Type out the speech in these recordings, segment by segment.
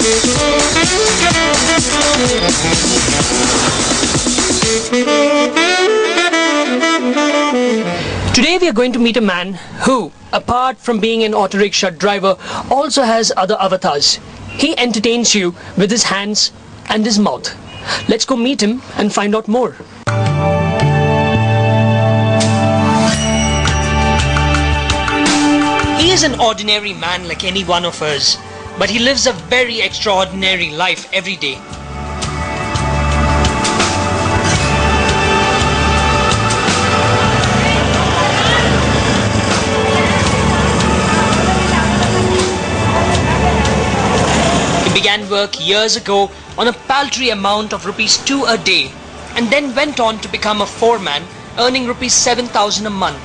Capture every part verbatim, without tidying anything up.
Today we are going to meet a man who, apart from being an auto rickshaw driver, also has other avatars. He entertains you with his hands and his mouth. Let's go meet him and find out more. He is an ordinary man like any one of us, but he lives a very extraordinary life every day. Began work years ago on a paltry amount of rupees two a day, and then went on to become a foreman, earning rupees seven thousand a month.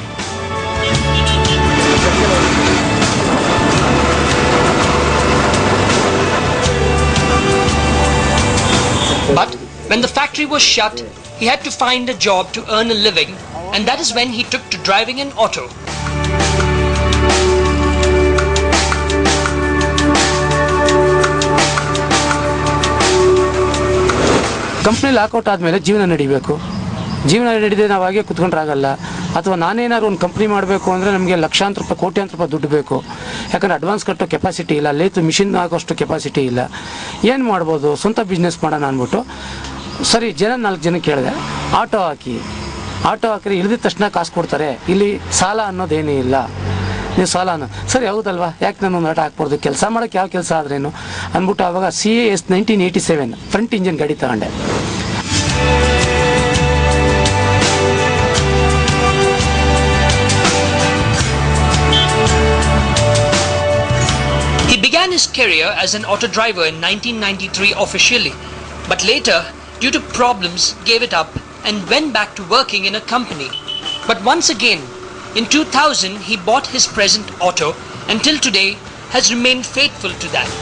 But when the factory was shut, he had to find a job to earn a living, and that is when he took to driving an auto. Company lockout ಆದಮೇಲೆ ಜೀವನ ನಡಿಬೇಕು. ಜೀವನ ನಡೆದಿದೆ ನಾವು ಹಾಗೆ ಕುತ್ಕೊಂಡ್ರೆ ಆಗಲ್ಲ. ಅಥವಾ ನಾನೇನಾದ್ರು ಒಂದು ಕಂಪ್ನಿ ಮಾಡಬೇಕು ಅಂದರೆ ನಮಗೆ ಲಕ್ಷಾಂತರ ರೂಪಾಯಿ ಕೋಟ್ಯಾಂತರ ರೂಪಾಯಿ ದುಡ್ಡು ಬೇಕು. ಯಾಕಂದರೆ ಅಡ್ವಾನ್ಸ್ ಕಟ್ಟೋ ಕೆಪಾಸಿಟಿ ಇಲ್ಲ, ಲೇತು ಮಿಷಿನ್ ಹಾಕೋಷ್ಟು ಕೆಪಾಸಿಟಿ ಇಲ್ಲ. ಏನು ಮಾಡ್ಬೋದು, ಸ್ವಂತ ಬಿಸ್ನೆಸ್ ಮಾಡೋಣ ಅಂದ್ಬಿಟ್ಟು ಸರಿ ಜನ ನಾಲ್ಕು ಜನ ಕೇಳಿದೆ, ಆಟೋ ಹಾಕಿ ಆಟೋ ಹಾಕಿರಿ ಇಳಿದ ತಕ್ಷಣ ಕಾಸು ಕೊಡ್ತಾರೆ, ಇಲ್ಲಿ ಸಾಲ ಅನ್ನೋದೇನೂ ಇಲ್ಲ, ನೀವು ಸಾಲ ಅನ್ನೋ ಸರಿ ಹೌದಲ್ವಾ, ಯಾಕೆ ನಾನು ಒಂದು ಆಟೋ ಹಾಕ್ಬಾರ್ದು, ಕೆಲಸ ಮಾಡೋಕ್ಕೆ ಯಾವ ಕೆಲಸ ಆದ್ರೇನು ಅಂದ್ಬಿಟ್ಟು ಆವಾಗ C A S nineteen eighty seven front engine ಗಾಡಿ ತಗೊಂಡೆ. He began his career as an auto driver in nineteen ninety-three officially, but later, due to problems, gave it up and went back to working in a company. But once again, in two thousand, he bought his present auto and till today has remained faithful to that.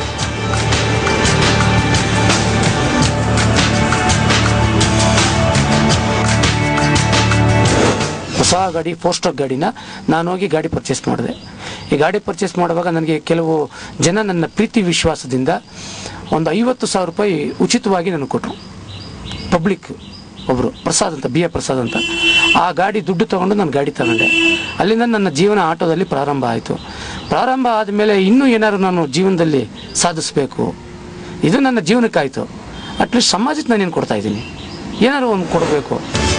ಹೊಸ ಗಾಡಿ four stroke ಗಾಡಿನ ನಾನು ಹೋಗಿ ಗಾಡಿ purchase ಮಾಡಿದೆ. ಈ ಗಾಡಿ purchase ಮಾಡುವಾಗ ನನಗೆ ಕೆಲವು ಜನ ನನ್ನ ಪ್ರೀತಿ ವಿಶ್ವಾಸದಿಂದ ಒಂದು ಐವತ್ತು ಸಾವಿರ ರೂಪಾಯಿ ಉಚಿತವಾಗಿ ನನಗೆ ಕೊಟ್ಟರು. ಪಬ್ಲಿಕ್ ಒಬ್ಬರು ಪ್ರಸಾದ್ ಅಂತ, ಬಿ ಎ ಪ್ರಸಾದ್ ಅಂತ. ಆ ಗಾಡಿ ದುಡ್ಡು ತೊಗೊಂಡು ನಾನು ಗಾಡಿ ತಗೊಂಡೆ. ಅಲ್ಲಿಂದ ನನ್ನ ಜೀವನ ಆಟೋದಲ್ಲಿ ಪ್ರಾರಂಭ ಆಯಿತು. ಪ್ರಾರಂಭ ಆದಮೇಲೆ ಇನ್ನೂ ಏನಾದ್ರು ನಾನು ಜೀವನದಲ್ಲಿ ಸಾಧಿಸಬೇಕು, ಇದು ನನ್ನ ಜೀವನಕ್ಕಾಯಿತು. ಅಟ್ಲೀಸ್ಟ್ ಸಮಾಜಕ್ಕೆ ನಾನೇನು ಕೊಡ್ತಾ ಇದ್ದೀನಿ, ಏನಾದ್ರು ಒಂದು ಕೊಡಬೇಕು.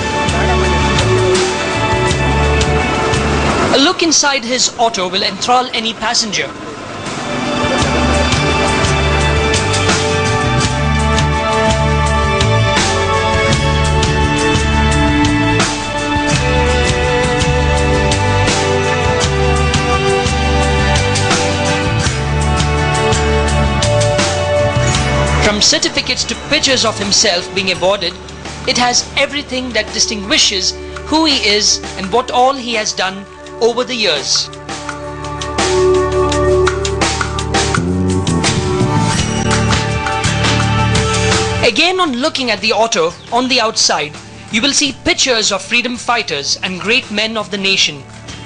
A look inside his auto will enthrall any passenger. From certificates to pictures of himself being awarded, it has everything that distinguishes who he is and what all he has done over the years. Again, on looking at the auto on the outside, you will see pictures of freedom fighters and great men of the nation.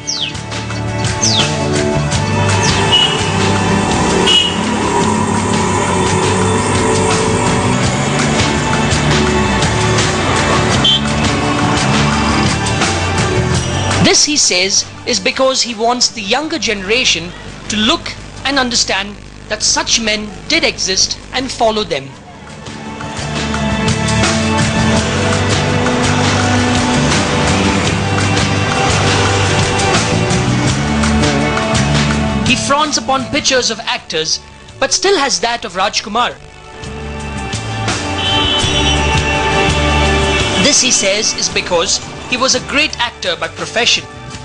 This, he says, is because he wants the younger generation to look and understand that such men did exist and follow them. He frowns upon pictures of actors, but still has that of Rajkumar. This, he says, is because he was a great actor by profession.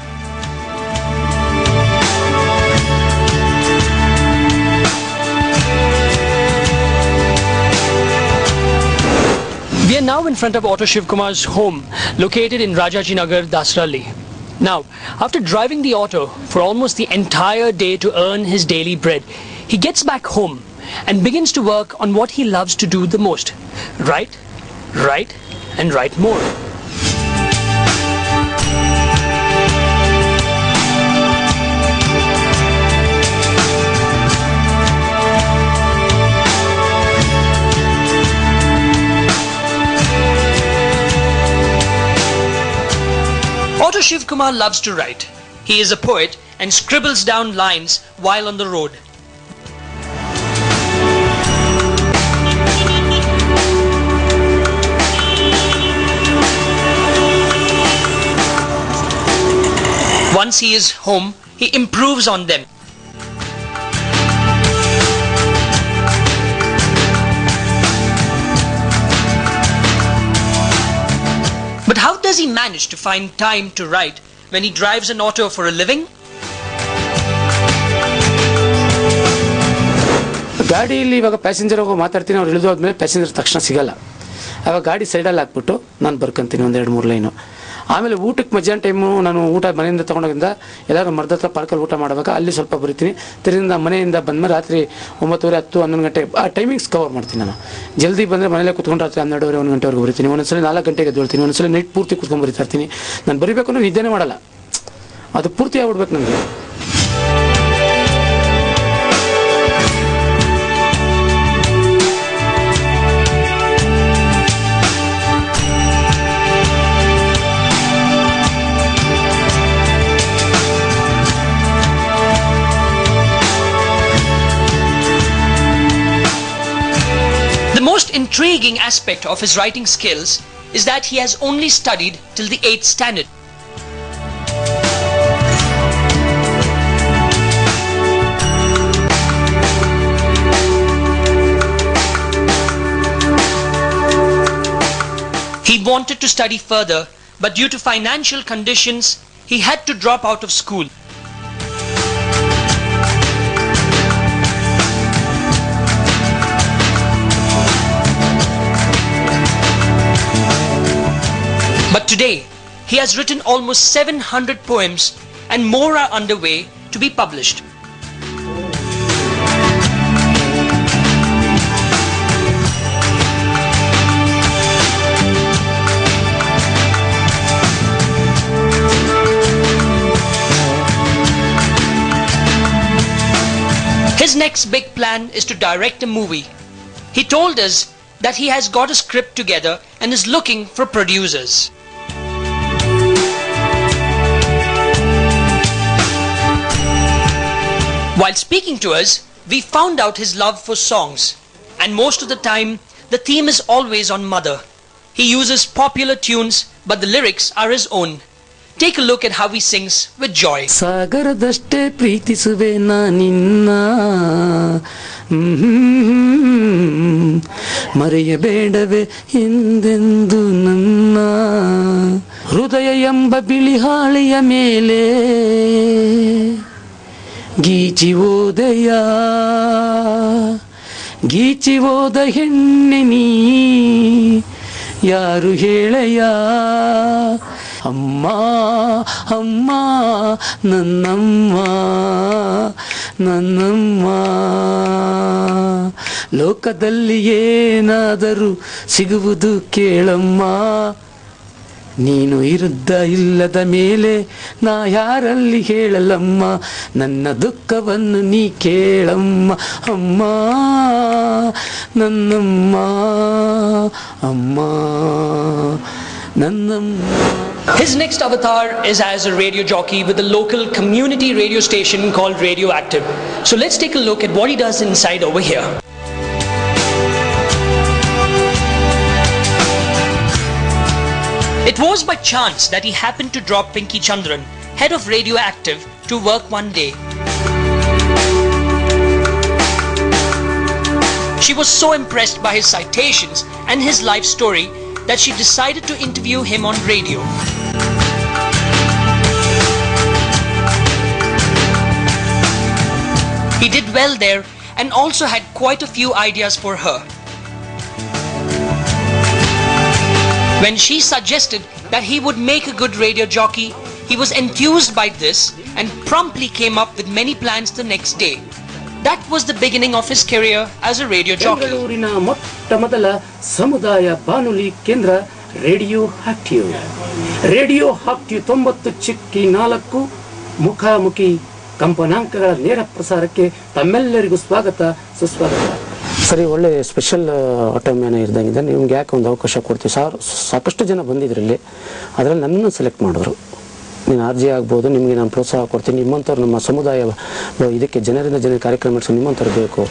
We are now in front of Auto Shivkumar's home, located in Rajajinagar, Dasrali. Now, after driving the auto for almost the entire day to earn his daily bread, he gets back home and begins to work on what he loves to do the most: write, write, and write more. Shivkumar loves to write. He is a poet and scribbles down lines while on the road. Once he is home, he improves on them. But how does he manage to find time to write when he drives an auto for a living? ಗಾಡಿಯಲ್ಲಿ ಇವಾಗ passenger ಹೋಗೋ ಮಾತಾಡ್ತೀನಿ, ಅವ್ರು ಇಳಿದು ಹೋದ್ಮೇಲೆ passenger ತಕ್ಷಣ ಸಿಗಲ್ಲ. ಆವಾಗ ಗಾಡಿ ಸೈಡಲ್ಲಿ ಹಾಕ್ಬಿಟ್ಟು ನಾನು ಬರ್ಕೊಂತೀನಿ ಒಂದೆರಡು ಮೂರು ಲೈನು. ಆಮೇಲೆ ಊಟಕ್ಕೆ ಮಧ್ಯಾಹ್ನ ಟೈಮು ನಾನು ಊಟ ಮನೆಯಿಂದ ತೊಗೊಂಡೋಗಿಂದ ಎಲ್ಲರೂ ಮರದ ಹತ್ರ ಪಾರ್ಕಲ್ಲಿ ಊಟ ಮಾಡುವಾಗ ಅಲ್ಲಿ ಸ್ವಲ್ಪ ಬರಿತೀನಿ. ತಿರುಗಿಂದ ಮನೆಯಿಂದ ಬಂದಮೇಲೆ ರಾತ್ರಿ ಒಂಬತ್ತುವರೆ ಹತ್ತು ಹನ್ನೊಂದು ಗಂಟೆ ಆ ಟೈಮಿಂಗ್ಸ್ ಕವರ್ ಮಾಡ್ತೀನಿ. ನಾನು ಜಲ್ದಿ ಬಂದರೆ ಮನೇಲೆ ಕುತ್ಕೊಂಡು ರಾತ್ರಿ ಹನ್ನೆರಡುವರೆ ಒಂದು ಗಂಟೆವರೆಗೂ ಬರಿತೀನಿ. ಒಂದೊಂದ್ಸಲ ನಾಲ್ಕು ಗಂಟೆಗೆ ಎದ್ದೇಳ್ತೀನಿ, ಒಂದೊಂದ್ಸಲ ನೈಟ್ ಪೂರ್ತಿ ಕುತ್ಕೊಂಡು ಬರಿತಾ ಇರ್ತೀನಿ. ನಾನು ಬರಿಬೇಕು ಅಂದ್ರೆ ನಿದ್ದೆನೇ ಮಾಡಲ್ಲ, ಅದು ಪೂರ್ತಿ ಆಗ್ಬಿಡ್ಬೇಕು ನನಗೆ. The most intriguing aspect of his writing skills is that he has only studied till the eighth standard. He wanted to study further, but due to financial conditions, he had to drop out of school. But today, he has written almost seven hundred poems and more are underway to be published. His next big plan is to direct a movie. He told us that he has got a script together and is looking for producers. While speaking to us, we found out his love for songs, and most of the time, the theme is always on mother. He uses popular tunes, but the lyrics are his own. Take a look at how he sings with joy. ಸಾಗರದಷ್ಟೇ ಪ್ರೀತಿಸುವೆ ನಾನಿನ್ನ, ಮರೆಯಬೇಡವೆ ಎಂದೆಂದು ನನ್ನ ಹೃದಯ ಎಂಬ ಬಿಳಿ ಹಾಳೆಯ ಮೇಲೆ ಗೀಚಿ ಓದೆಯ ಗೀಚಿ ಓದ ಹೆಣ್ಣೆ ನೀ ಯಾರು ಹೇಳೆಯ ಅಮ್ಮ ಅಮ್ಮ ನನ್ನಮ್ಮ ನನ್ನಮ್ಮ ಲೋಕದಲ್ಲಿ ಏನಾದರೂ ಸಿಗುವುದು ಕೇಳಮ್ಮ ನೀನು ಇರುದ್ದ ಇಲ್ಲದ ಮೇಲೆ ನಾ ಯಾರಲ್ಲಿ ಹೇಳಲಮ್ಮ ನನ್ನ ದುಃಖವನ್ನು ನೀ ಕೇಳಮ್ಮ ಅಮ್ಮ ನನ್ನಮ್ಮ ಅಮ್ಮ ನನ್ನಮ್ಮ. His next avatar is as a radio jockey with a local community radio station called Radioactive. So let's take a look at what he does inside over here. It was by chance that he happened to drop Pinky Chandran, head of Radioactive, to work one day. She was so impressed by his citations and his life story that she decided to interview him on radio. He did well there and also had quite a few ideas for her. When she suggested that he would make a good radio jockey, he was enthused by this and promptly came up with many plans the next day. That was the beginning of his career as a radio jockey. ಬೆಂಗಳೂರಿನ ಮೊಟ್ಟ ಮೊದಲ ಸಮುದಾಯ ಬಾನುಲಿ ಕೇಂದ್ರ radio active. Radio active ತೊಂಬತ್ತು ಚಿಕ್ಕಿ ನಾಲ್ಕು ಮುಖಾಮುಖಿ ಕಂಪನಾಂಕಗಳ ನೇರ ಪ್ರಸಾರಕ್ಕೆ ತಮ್ಮೆಲ್ಲರಿಗೂ ಸ್ವಾಗತ ಸುಸ್ವಾಗತ. ಸರಿ, ಒಳ್ಳೆ ಸ್ಪೆಷಲ್ ಆಟೋಮ್ಯಾನ ಇದ್ದಂಗಿದೆ. ನಿಮ್ಗೆ ಯಾಕೆ ಒಂದು ಅವಕಾಶ ಕೊಡ್ತೀವಿ ಸರ್? ಸಾಕಷ್ಟು ಜನ ಬಂದಿದ್ರಲ್ಲಿ, ಅದರಲ್ಲಿ ನನ್ನನ್ನು ಸೆಲೆಕ್ಟ್ ಮಾಡಿದ್ರು. ನೀನು ಆರ್ ಜೆ ಆಗ್ಬೋದು, ನಿಮಗೆ ನಾನು ಪ್ರೋತ್ಸಾಹ ಕೊಡ್ತೀನಿ, ನಿಮ್ಮಂಥವ್ರು ನಮ್ಮ ಸಮುದಾಯ ಇದಕ್ಕೆ ಜನರಿಂದ ಜನ ಕಾರ್ಯಕ್ರಮ ನಡೆಸೋ ನಿಮ್ಮಂಥವ್ರು ಬೇಕು.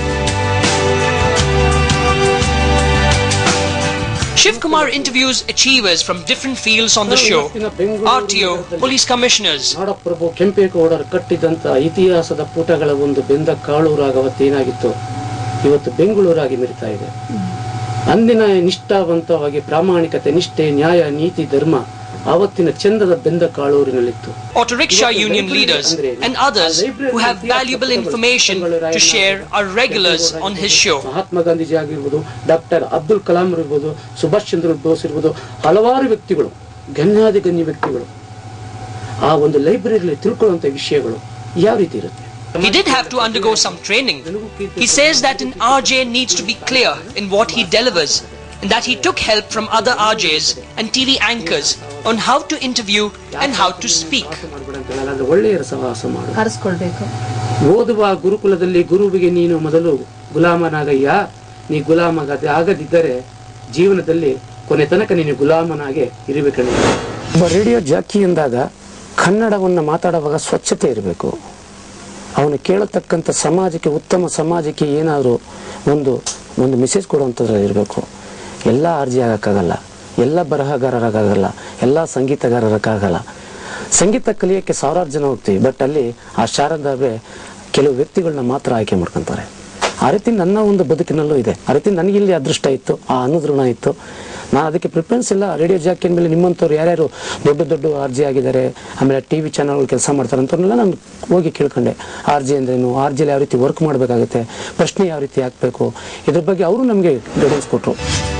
Shivkumar interviews achievers from different fields on the show. R T O, police commissioners. ನಾಡಪ್ರಭು ಕೆಂಪೇಗೌಡರು ಕಟ್ಟಿದಂಥ ಇತಿಹಾಸದ ಪುಟಗಳ ಒಂದು ಬೆಂದ ಕಾಳೂರಾಗ ಅವತ್ತೇನಾಗಿತ್ತು, ಇವತ್ತು ಬೆಂಗಳೂರಾಗಿ ಮೆರಿತಾ ಇದೆ. ಅಂದಿನ ನಿಷ್ಠಾವಂತವಾಗಿ ಪ್ರಾಮಾಣಿಕತೆ, ನಿಷ್ಠೆ, ನ್ಯಾಯ, ನೀತಿ, ಧರ್ಮ ಅವತ್ತಿನ ಚಂದದ ಬೆಂದ ಕಾಳೂರಿನಲ್ಲಿತ್ತು. Auto rickshaw union leaders and others who have valuable information to share are regulars on his show. Mahatma Gandhiji ಆಗಿರ್ಬೋದು, ಡಾಕ್ಟರ್ ಅಬ್ದುಲ್ ಕಲಾಂ ಇರ್ಬೋದು, ಸುಭಾಷ್ ಚಂದ್ರ ಬೋಸ್ ಇರ್ಬೋದು, ಹಲವಾರು ವ್ಯಕ್ತಿಗಳು, ಗಣ್ಯಾದಿ ಗಣ್ಯ ವ್ಯಕ್ತಿಗಳು ಆ ಒಂದು ಲೈಬ್ರರಿಯಲ್ಲಿ ತಿಳ್ಕೊಳ್ಳುವಂತ ವಿಷಯಗಳು ಯಾವ ರೀತಿ ಇರುತ್ತೆ. He did have to undergo some training. He says that an R J needs to be clear in what he delivers, and that he took help from other R Js and T V anchors on how to interview and how to speak. ಒಳ್ಳೆಯ ಸಹವಾಸ ಮಾಡು, ಓದುವ ಗುರುಕುಲದಲ್ಲಿ ಗುರುವಿಗೆ ನೀನು ಮೊದಲು ಗುಲಾಮನಾಗಯ್ಯ. ನೀ ಗುಲಾಮಗಾದ ಆಗದಿದ್ದರೆ ಜೀವನದಲ್ಲಿ ಕೊನೆ ತನಕ ನೀನು ಗುಲಾಮನಾಗೆ ಇರಬೇಕಂದ್ರೆ. ಒಬ್ಬ ರೇಡಿಯೋ ಜಾಕಿ ಎಂದಾಗ ಕನ್ನಡವನ್ನು ಮಾತಾಡುವಾಗ ಸ್ವಚ್ಛತೆ ಇರಬೇಕು. ಅವನು ಕೇಳತಕ್ಕಂಥ ಸಮಾಜಕ್ಕೆ, ಉತ್ತಮ ಸಮಾಜಕ್ಕೆ ಏನಾದರೂ ಒಂದು ಒಂದು ಮೆಸೇಜ್ ಕೊಡುವಂಥದ್ದು ಇರಬೇಕು. ಎಲ್ಲ ಅರ್ಜಿ ಆಗೋಕ್ಕಾಗಲ್ಲ, ಎಲ್ಲ ಬರಹಗಾರರಾಗಲ್ಲ, ಎಲ್ಲ ಸಂಗೀತಗಾರರಕ್ಕಾಗಲ್ಲ. ಸಂಗೀತ ಕಲಿಯೋಕ್ಕೆ ಸಾವಿರಾರು ಜನ ಹೋಗ್ತೀವಿ, ಬಟ್ ಅಲ್ಲಿ ಆ ಶಾರದಾವೆ ಕೆಲವು ವ್ಯಕ್ತಿಗಳನ್ನ ಮಾತ್ರ ಆಯ್ಕೆ ಮಾಡ್ಕೊತಾರೆ. ಆ ರೀತಿ ನನ್ನ ಒಂದು ಬದುಕಿನಲ್ಲೂ ಇದೆ. ಆ ರೀತಿ ನನಗಿಲ್ಲಿ ಅದೃಷ್ಟ ಇತ್ತು, ಆ ಅನುದೃಣ ಇತ್ತು. ನಾನು ಅದಕ್ಕೆ ಪ್ರಿಫರೆನ್ಸ್ ಇಲ್ಲ. ರೇಡಿಯೋ ಜಾಕಿನ ಮೇಲೆ ನಿಮ್ಮಂಥವ್ರು ಯಾರ್ಯಾರು ದೊಡ್ಡ ದೊಡ್ಡ ಆರ್ ಜಿ ಆಗಿದ್ದಾರೆ, ಆಮೇಲೆ ಟಿ ವಿ ಚಾನಲ್ಗಳು ಕೆಲಸ ಮಾಡ್ತಾರೆ ಅಂತವ್ರನ್ನೆಲ್ಲ ನಾನು ಹೋಗಿ ಕೇಳ್ಕೊಂಡೆ. ಆರ್ ಜಿ ಅಂದ್ರೇನು, ಆರ್ ಜಿಲಿ ಯಾವ ರೀತಿ ವರ್ಕ್ ಮಾಡಬೇಕಾಗುತ್ತೆ, ಪ್ರಶ್ನೆ ಯಾವ ರೀತಿ ಹಾಕಬೇಕು, ಇದ್ರ ಬಗ್ಗೆ ಅವರು ನಮಗೆ ಗೈಡೆನ್ಸ್ ಕೊಟ್ಟರು.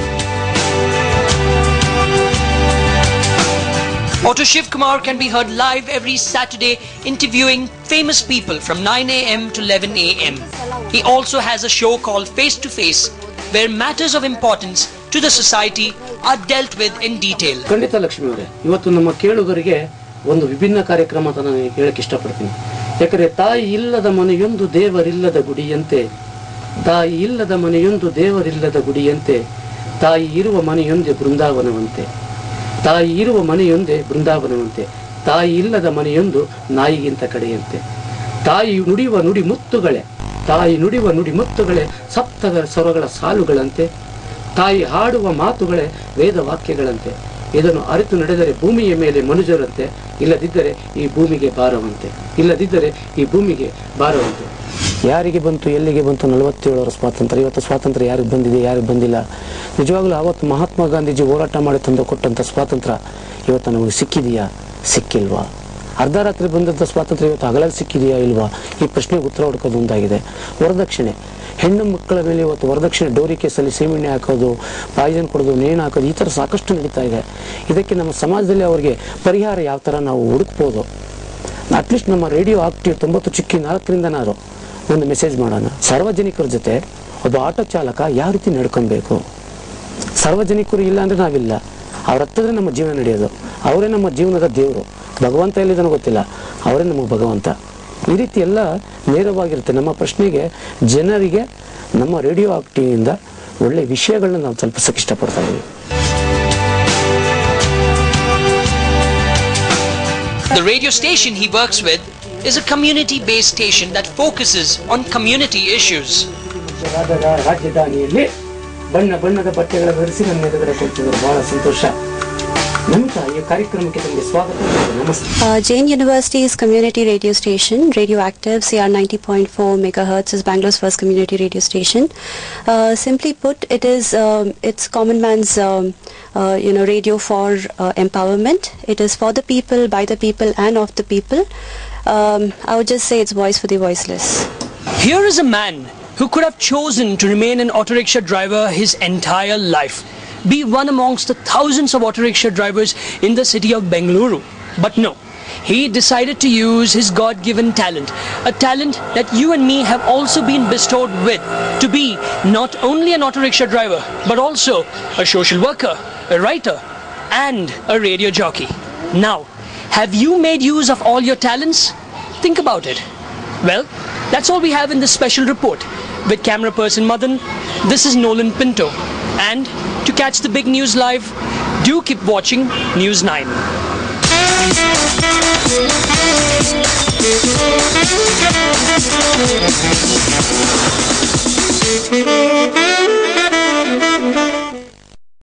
Auto Shivkumar can be heard live every Saturday interviewing famous people from nine a m to eleven a m He also has a show called Face to Face, where matters of importance to the society are dealt with in detail. ಖಂಡಿತ ಲಕ್ಷ್ಮಿ ಅವರೇ, ಇವತ್ತು ನಮ್ಮ ಕೇಳುಗರಿಗೆ ಒಂದು ವಿಭಿನ್ನ ಕಾರ್ಯಕ್ರಮ ಅಂತ ನಾನು ಹೇಳಕ್ಕೆ ಇಷ್ಟಪಡ್ತೀನಿ. ಯಾಕಂದ್ರೆ ತಾಯಿ ಇಲ್ಲದ ಮನೆಯೊಂದು ದೇವರಿಲ್ಲದ ಗುಡಿಯಂತೆ, ತಾಯಿ ಇಲ್ಲದ ಮನೆಯೊಂದು ದೇವರಿಲ್ಲದ ಗುಡಿಯಂತೆ, ತಾಯಿ ಇರುವ ಮನೆಯೊಂದೇ ಬೃಂದಾವನವಂತೆ, ತಾಯಿ ಇರುವ ಮನೆಯೊಂದೇ ಬೃಂದಾವನವಂತೆ, ತಾಯಿ ಇಲ್ಲದ ಮನೆಯೊಂದು ನಾಯಿಗಿಂತ ಕಡೆಯಂತೆ, ತಾಯಿ ನುಡಿಯುವ ನುಡಿ ಮುತ್ತುಗಳೇ, ತಾಯಿ ನುಡಿಯುವ ನುಡಿ ಮುತ್ತುಗಳೇ ಸಪ್ತ ಸ್ವರಗಳ ಸಾಲುಗಳಂತೆ, ತಾಯಿ ಹಾಡುವ ಮಾತುಗಳೇ ವೇದ ವಾಕ್ಯಗಳಂತೆ. ಇದನ್ನು ಅರಿತು ನಡೆದರೆ ಭೂಮಿಯ ಮೇಲೆ ಮನುಜರಂತೆ, ಇಲ್ಲದಿದ್ದರೆ ಈ ಭೂಮಿಗೆ ಭಾರವಂತೆ, ಇಲ್ಲದಿದ್ದರೆ ಈ ಭೂಮಿಗೆ ಭಾರವಂತೆ. ಯಾರಿಗೆ ಬಂತು, ಎಲ್ಲಿಗೆ ಬಂತು ನಲವತ್ತೇಳರ ಸ್ವಾತಂತ್ರ್ಯ? ಇವತ್ತು ಸ್ವಾತಂತ್ರ್ಯ ಯಾರಿಗೆ ಬಂದಿದೆ, ಯಾರಿಗೆ ಬಂದಿಲ್ಲ? ನಿಜವಾಗ್ಲೂ ಆವತ್ತು ಮಹಾತ್ಮ ಗಾಂಧೀಜಿ ಹೋರಾಟ ಮಾಡಿ ತಂದು ಕೊಟ್ಟಂತ ಸ್ವಾತಂತ್ರ್ಯ ಇವತ್ತು ನಮಗೆ ಸಿಕ್ಕಿದೆಯಾ, ಸಿಕ್ಕಿಲ್ವಾ? ಅರ್ಧ ರಾತ್ರಿ ಬಂದಂಥ ಸ್ವಾತಂತ್ರ್ಯ ಇವತ್ತು ಹಗಲಲ್ಲಿ ಸಿಕ್ಕಿದೆಯಾ ಇಲ್ವಾ? ಈ ಪ್ರಶ್ನೆಗೆ ಉತ್ತರ ಹುಡುಕೋದು ಒಂದಾಗಿದೆ. ವರದಕ್ಷಿಣೆ, ಹೆಣ್ಣು ಮಕ್ಕಳ ಮೇಲೆ ಇವತ್ತು ವರದಕ್ಷಿಣೆ ಡೋರಿ ಕೇಸಲ್ಲಿ ಸೇವನೆ ಹಾಕೋದು, ಪಾಯ್ಸನ್ ಕೊಡೋದು, ನೇಣು ಹಾಕೋದು, ಈ ಥರ ಸಾಕಷ್ಟು ನಡೀತಾ ಇದೆ. ಇದಕ್ಕೆ ನಮ್ಮ ಸಮಾಜದಲ್ಲಿ ಅವರಿಗೆ ಪರಿಹಾರ ಯಾವ ಥರ ನಾವು ಹುಡುಕ್ಬೋದು? ಅಟ್ಲೀಸ್ಟ್ ನಮ್ಮ ರೇಡಿಯೋ ಆಕ್ಟಿವ್ ತೊಂಬತ್ತು ಚಿಕ್ಕಿ ನಾಲ್ಕರಿಂದನಾರು ಒಂದು ಮೆಸೇಜ್ ಮಾಡೋಣ. ಸಾರ್ವಜನಿಕರ ಜೊತೆ ಒಬ್ಬ ಆಟೋ ಚಾಲಕ ಯಾವ ರೀತಿ ನಡ್ಕೊಬೇಕು? ಸಾರ್ವಜನಿಕರು ಇಲ್ಲ ಅಂದ್ರೆ ನಾವಿಲ್ಲ. ಅವ್ರ ಹತ್ತಿದ್ರೆ ನಮ್ಮ ಜೀವನ ನಡೆಯೋದು. ಅವರೇ ನಮ್ಮ ಜೀವನದ ದೇವರು. ಭಗವಂತ ಎಲ್ಲಿದ್ದಾನೋ ಗೊತ್ತಿಲ್ಲ, ಅವರೇ ನಮಗೆ ಭಗವಂತ. ಈ ರೀತಿ ಎಲ್ಲ ನೇರವಾಗಿರುತ್ತೆ. ನಮ್ಮ ಪ್ರಶ್ನೆಗೆ ಜನರಿಗೆ ನಮ್ಮ ರೇಡಿಯೋ ಆಕ್ಟಿವಿಂದ ಒಳ್ಳೆ ವಿಷಯಗಳನ್ನ ನಾವು ತಲುಪಿಸಕ್ಕೆ ಇಷ್ಟಪಡ್ತಾ ಇದ್ದೀವಿ. The radio station he works with is a community-based station that focuses on community issues. ರಾಜಧಾನಿಯಲ್ಲಿ ಬಣ್ಣ ಬಣ್ಣದ ಬಟ್ಟೆಗಳ ಧರಿಸಿ ನನ್ನ ಎದುರುಗಡೆ ಕೊಡ್ತಿದ್ರು. ಬಹಳ ಸಂತೋಷ. Uh, Jain University's community radio station, Radioactive C R ninety point four megahertz, is Bangalore's first community radio station. Uh, simply put, it is um, it's common man's um, uh, you know radio for uh, empowerment. It is for the people, by the people, and of the people. Um, I would just say it's voice for the voiceless. Here is a man who could have chosen to remain an auto rickshaw driver his entire life, be one amongst the thousands of auto rickshaw drivers in the city of Bangalore. But no, he decided to use his God-given talent, a talent that you and me have also been bestowed with, to be not only an auto rickshaw driver, but also a social worker, a writer, and a radio jockey. Now, have you made use of all your talents? Think about it. Well, that's all we have in this special report. With camera person Madan, this is Nolan Pinto. And to catch the big news live, do keep watching News nine.